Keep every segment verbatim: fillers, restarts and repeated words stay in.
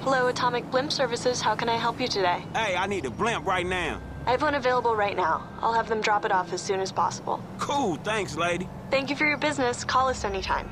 Hello, Atomic Blimp Services. How can I help you today? Hey, I need a blimp right now. I have one available right now. I'll have them drop it off as soon as possible. Cool, thanks, lady. Thank you for your business. Call us anytime.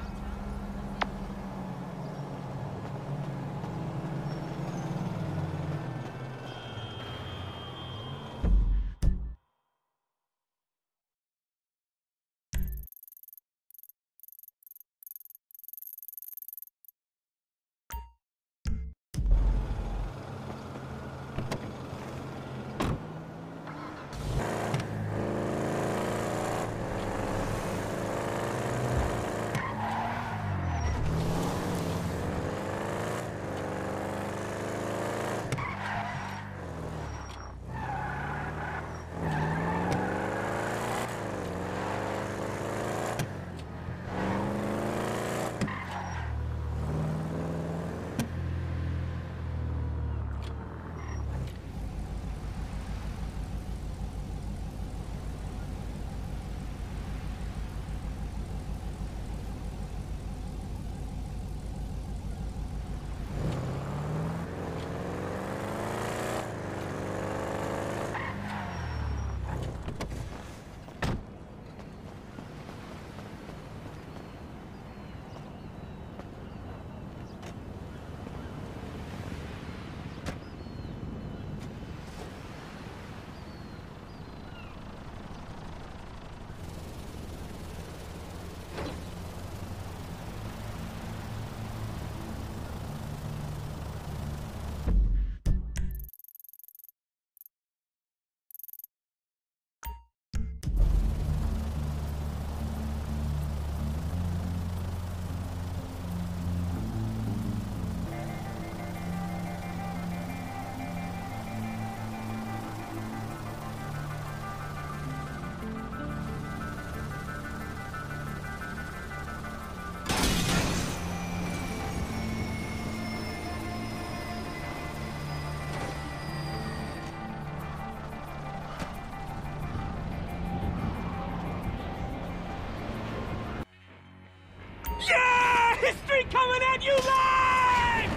Yeah! History coming at you live!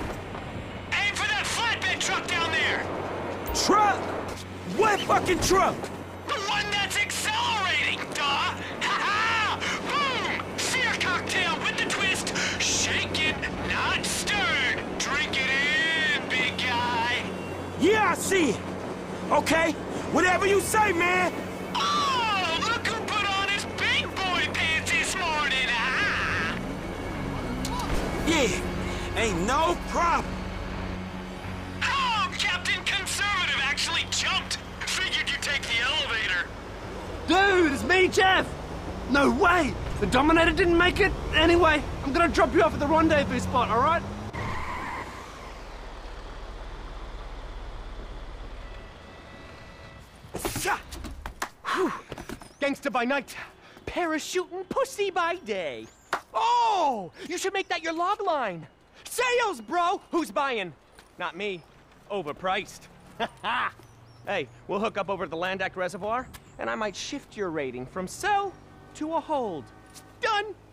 Aim for that flatbed truck down there! Truck? What fucking truck? The one that's accelerating, duh! Ha-ha! Boom! Sear cocktail with the twist! Shaken, not stirred! Drink it in, big guy! Yeah, I see it. Okay, whatever you say, man. Oh, look who put on his big boy pants this morning, ah! Yeah, ain't no problem. Oh, Captain Conservative actually jumped! Figured you'd take the elevator. Dude, it's me, Jeff! No way! The Dominator didn't make it? Anyway, I'm gonna drop you off at the rendezvous spot, alright? Gangster by night, parachuting pussy by day. Oh! You should make that your log line. Sales, bro! Who's buying? Not me. Overpriced. Hey, we'll hook up over at the Landak Reservoir, and I might shift your rating from sell to a hold. Done!